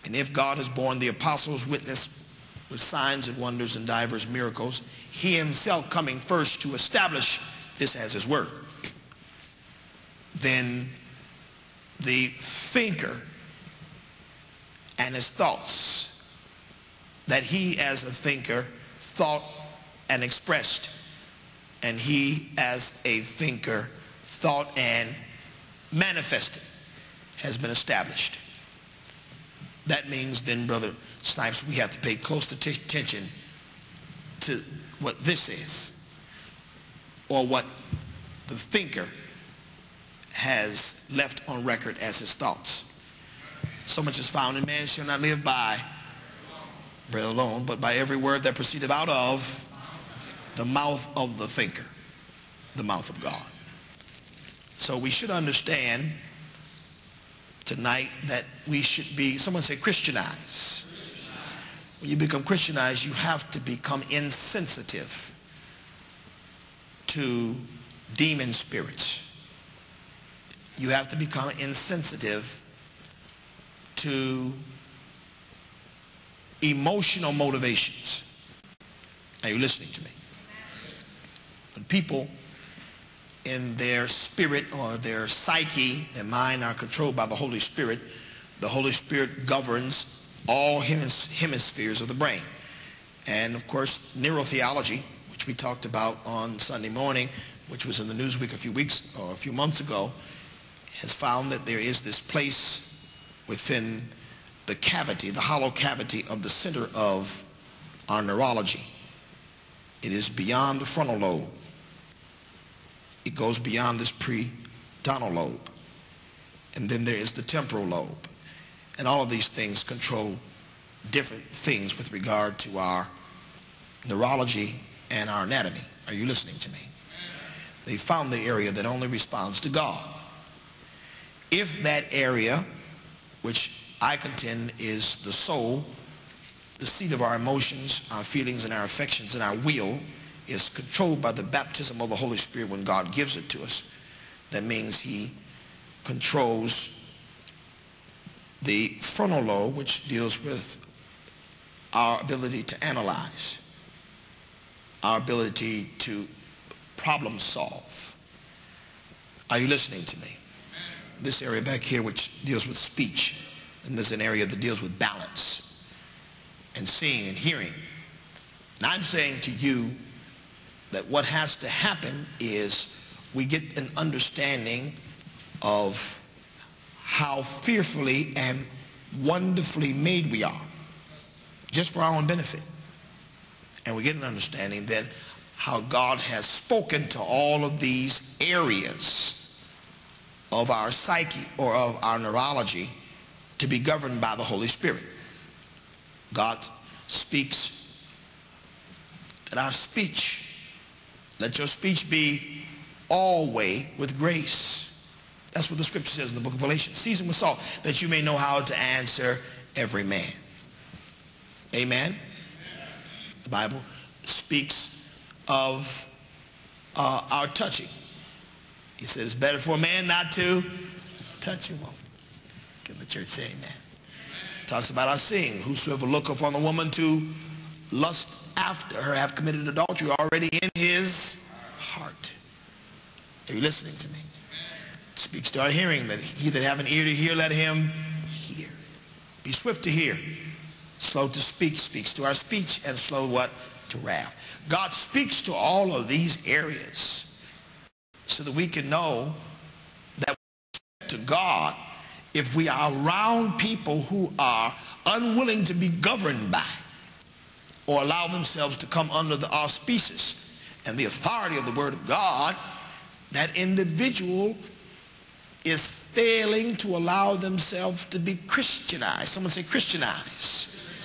And if God has borne the apostles witness with signs and wonders and divers miracles, he himself coming first to establish this as his word, then the thinker and his thoughts that he as a thinker thought and expressed, and he as a thinker thought and manifested, has been established. That means then, Brother Snipes, we have to pay close attention to what this is, or what the thinker has left on record as his thoughts. So much is found in man shall not live by bread alone, but by every word that proceedeth out of the mouth of the thinker, the mouth of God. So we should understand tonight that we should be, someone say, Christianized. When you become Christianized, you have to become insensitive to demon spirits. You have to become insensitive to emotional motivations. Are you listening to me? When people in their spirit or their psyche, their mind, are controlled by the Holy Spirit governs all hemispheres of the brain. And of course, neurotheology, which we talked about on Sunday morning, which was in the Newsweek a few months ago, has found that there is this place within the cavity, the hollow cavity of the center of our neurology. It is beyond the frontal lobe. It goes beyond this pretonal lobe. And then there is the temporal lobe. And all of these things control different things with regard to our neurology and our anatomy. Are you listening to me? They found the area that only responds to God. If that area, which I contend is the soul, the seat of our emotions, our feelings, and our affections, and our will, is controlled by the baptism of the Holy Spirit when God gives it to us, that means he controls the frontal lobe, which deals with our ability to analyze, our ability to problem solve. Are you listening to me? This area back here, which deals with speech, and there's an area that deals with balance and seeing and hearing. And I'm saying to you that what has to happen is we get an understanding of how fearfully and wonderfully made we are, just for our own benefit. And we get an understanding that how God has spoken to all of these areas of our psyche or of our neurology to be governed by the Holy Spirit. God speaks that our speech, let your speech be always with grace. That's what the scripture says in the book of Galatians. Season with salt, that you may know how to answer every man. Amen. The Bible speaks of our touching. He says it's better for a man not to touch a woman. Can the church say amen? It talks about our seeing. Whosoever looketh on a woman to lust after her have committed adultery already in his heart. Are you listening to me? It speaks to our hearing, that he that have an ear to hear, let him hear. Be swift to hear, slow to speak, speaks to our speech, and slow what? To wrath. God speaks to all of these areas so that we can know that to God, if we are around people who are unwilling to be governed by or allow themselves to come under the auspices and the authority of the Word of God, that individual is failing to allow themselves to be Christianized. Someone say Christianized.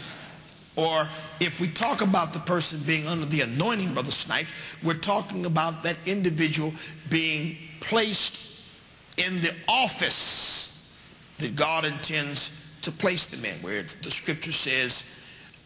Or if we talk about the person being under the anointing, Brother Snipes, we're talking about that individual being placed in the office that God intends to place them in, where the scripture says,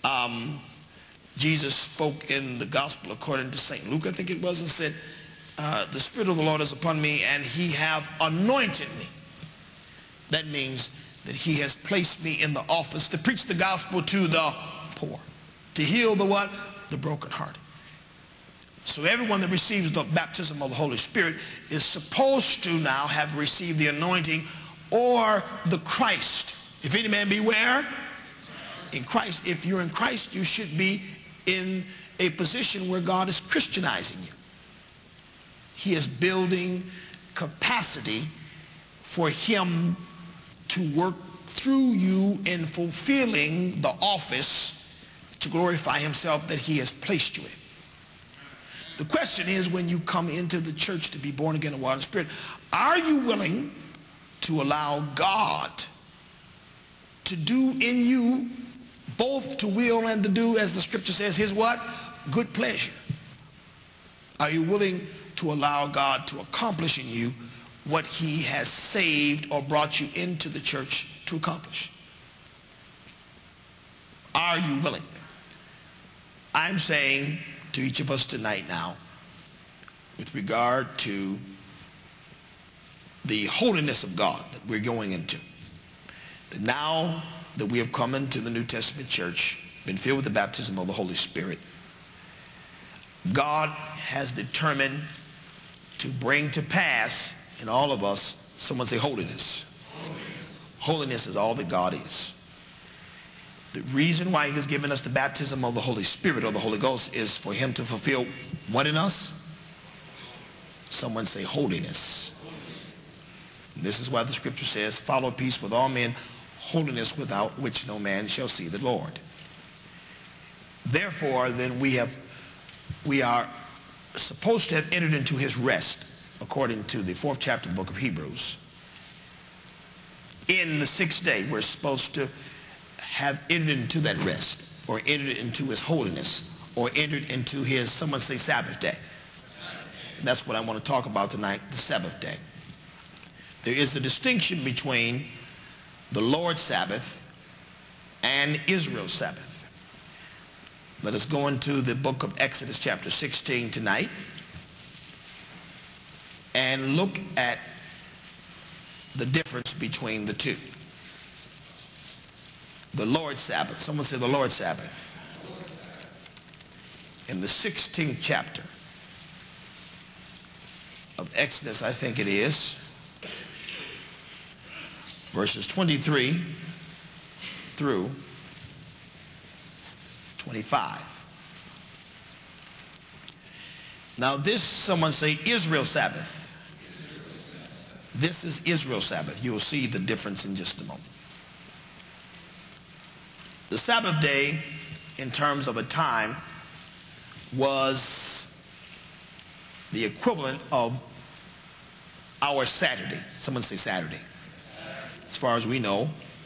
Jesus spoke in the gospel according to St. Luke, I think it was, and said, the Spirit of the Lord is upon me, and he have anointed me. That means that he has placed me in the office to preach the gospel to the poor, to heal the what? The brokenhearted. So everyone that receives the baptism of the Holy Spirit is supposed to now have received the anointing or the Christ. If any man be where? In Christ. If you're in Christ, you should be in a position where God is Christianizing you. He is building capacity for him to work through you in fulfilling the office to glorify himself that he has placed you in. The question is, when you come into the church to be born again in water and spirit, are you willing to allow God to do in you both to will and to do, as the scripture says, his what? Good pleasure. Are you willing to allow God to accomplish in you what he has saved or brought you into the church to accomplish? Are you willing? I'm saying to each of us tonight now, with regard to the holiness of God that we're going into, that now that we have come into the New Testament church, been filled with the baptism of the Holy Spirit, God has determined to bring to pass in all of us, someone say holiness. Holiness is all that God is. The reason why he has given us the baptism of the Holy Spirit or the Holy Ghost is for him to fulfill what in us? Someone say holiness. And this is why the scripture says, follow peace with all men, holiness without which no man shall see the Lord. Therefore, then we are supposed to have entered into his rest, according to the 4th chapter of the book of Hebrews. In the 6th day, we're supposed to have entered into that rest, or entered into his holiness, or entered into his, someone say, Sabbath day. And that's what I want to talk about tonight, the Sabbath day. There is a distinction between the Lord's Sabbath and Israel's Sabbath. Let us go into the book of Exodus chapter 16 tonight and look at the difference between the two. The Lord's Sabbath. Someone say the Lord's Sabbath. In the 16th chapter of Exodus, I think it is, verses 23 through 25. Now this, someone say Israel's Sabbath. This is Israel's Sabbath. You will see the difference in just a moment. The Sabbath day, in terms of a time, was the equivalent of our Saturday. Someone say Saturday. As far as we know,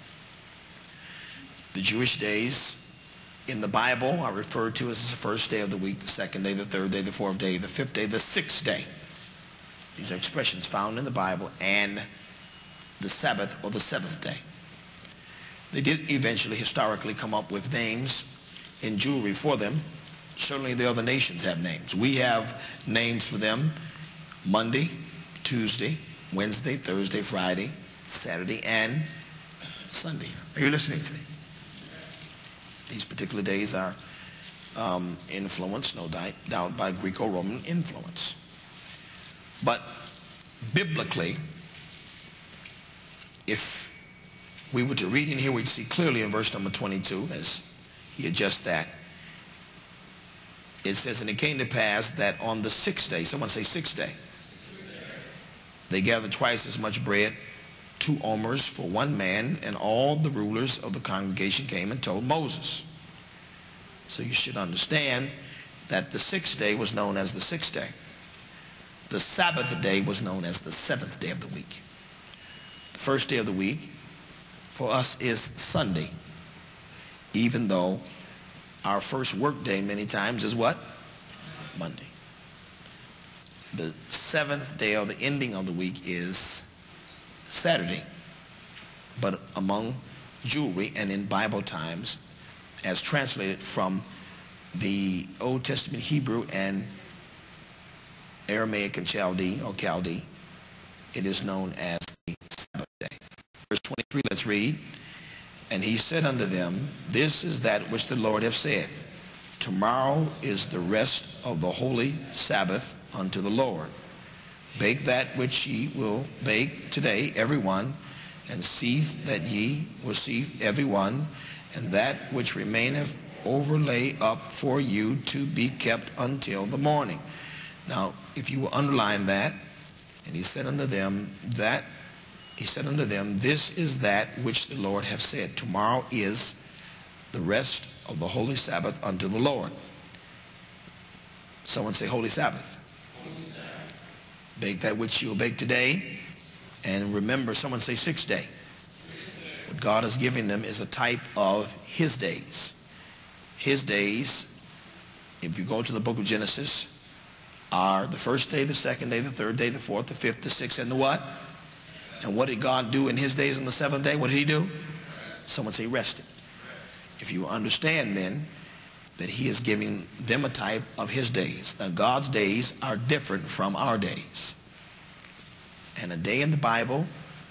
the Jewish days in the Bible are referred to as the first day of the week, the second day, the third day, the fourth day, the fifth day, the sixth day. These are expressions found in the Bible, and the Sabbath or the seventh day. They did eventually historically come up with names in Jewry for them. Certainly the other nations have names. We have names for them: Monday, Tuesday, Wednesday, Thursday, Friday, Saturday, and Sunday. Are you listening to me? These particular days are influenced, no doubt, by Greco-Roman influence. But biblically, if we were to read in here, we'd see clearly in verse number 22, as he adjusts that, it says, and it came to pass that on the sixth day, someone say sixth day, they gathered twice as much bread, 2 omers for one man, and all the rulers of the congregation came and told Moses. So you should understand that the sixth day was known as the sixth day. The Sabbath day was known as the seventh day of the week. The first day of the week for us is Sunday, even though our first work day many times is what? Monday. The seventh day, or the ending of the week, is Saturday. But among Jewry and in Bible times, as translated from the Old Testament Hebrew and Aramaic and Chaldee, it is known as the Sabbath day. verse 23, let's read. And he said unto them, this is that which the Lord hath said. Tomorrow is the rest of the holy Sabbath unto the Lord. Bake that which ye will bake today, every one, and see that ye will see every one, and that which remaineth overlay up for you to be kept until the morning. Now, if you will underline that, and he said unto them, this is that which the Lord hath said. Tomorrow is the rest of the holy Sabbath unto the Lord. Someone say Holy Sabbath. Holy Sabbath. Bake that which you will bake today. And remember, someone say 6th day. What God is giving them is a type of his days. His days, if you go to the book of Genesis, are the first day, the second day, the third day, the fourth, the fifth, the sixth, and the what? And what did God do in his days on the 7th day? What did he do? Someone say rested. If you understand then that he is giving them a type of his days. Now God's days are different from our days. And a day in the Bible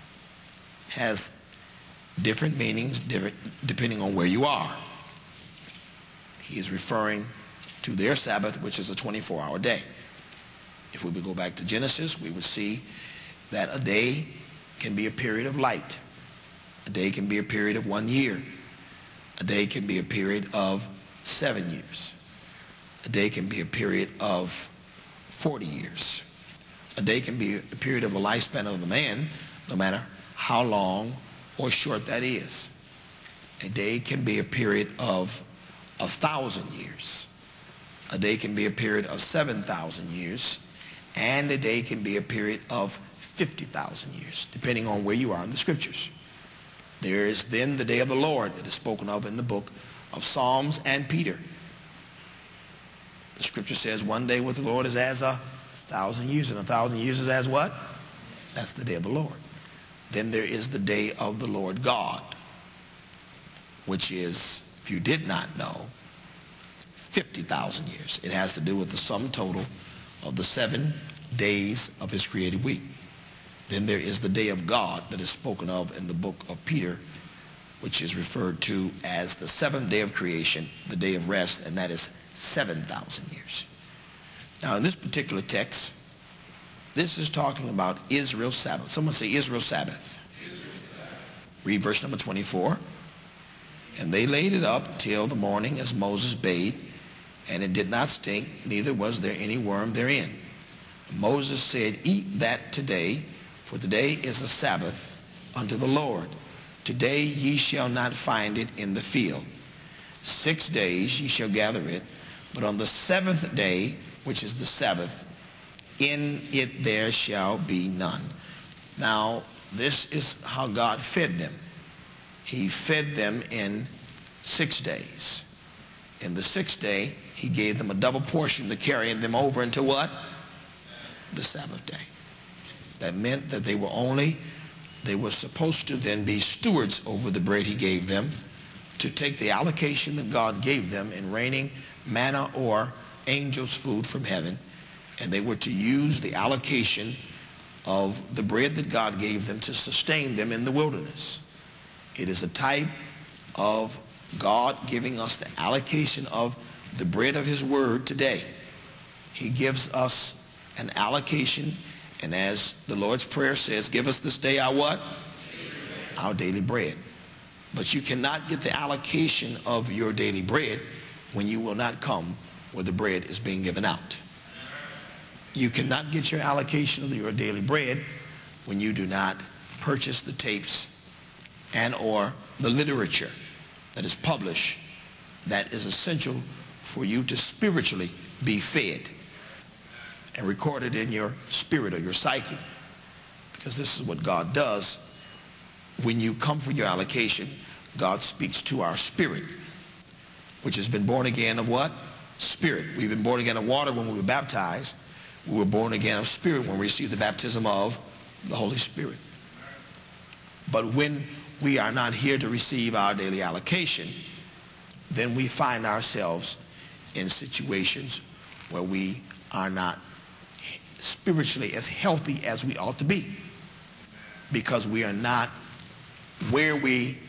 has different meanings depending on where you are. He is referring to their Sabbath, which is a 24-hour day. If we would go back to Genesis, we would see that a day can be a period of light. A day can be a period of 1 year. A day can be a period of 7 years. A day can be a period of 40 years. A day can be a period of the lifespan of a man, no matter how long or short that is. A day can be a period of 1,000 years. A day can be a period of 7,000 years. And a day can be a period of 50,000 years, depending on where you are in the scriptures. There is then the day of the Lord that is spoken of in the book of Psalms and Peter. The scripture says 1 day with the Lord is as 1,000 years, and 1,000 years is as what? That's the day of the Lord. Then there is the day of the Lord God, which is, if you did not know, 50,000 years. It has to do with the sum total of the 7 days of his created week. Then there is the day of God that is spoken of in the book of Peter, which is referred to as the 7th day of creation, the day of rest, and that is 7,000 years. Now in this particular text, this is talking about Israel's Sabbath. Someone say Israel's Sabbath. Read verse number 24. And they laid it up till the morning as Moses bade, and it did not stink, neither was there any worm therein. Moses said, eat that today, for today is a Sabbath unto the Lord. Today ye shall not find it in the field. 6 days ye shall gather it, but on the 7th day, which is the Sabbath, in it there shall be none. Now, this is how God fed them. He fed them in 6 days. In the 6th day, he gave them a double portion to carry them over into what? The Sabbath day. That meant that they were supposed to then be stewards over the bread he gave them, to take the allocation that God gave them in raining manna or angels' food from heaven, and they were to use the allocation of the bread that God gave them to sustain them in the wilderness. It is a type of God giving us the allocation of the bread of his word today. He gives us an allocation, and as the Lord's Prayer says, give us this day our what? Our daily bread. But you cannot get the allocation of your daily bread when you will not come where the bread is being given out. You cannot get your allocation of your daily bread when you do not purchase the tapes and or the literature that is published that is essential for you to spiritually be fed and recorded in your spirit or your psyche. Because this is what God does. When you come for your allocation, God speaks to our spirit, which has been born again of what? Spirit. We've been born again of water when we were baptized. We were born again of spirit when we received the baptism of the Holy Spirit. But when we are not here to receive our daily allocation, then we find ourselves in situations where we are not spiritually as healthy as we ought to be, because we are not where we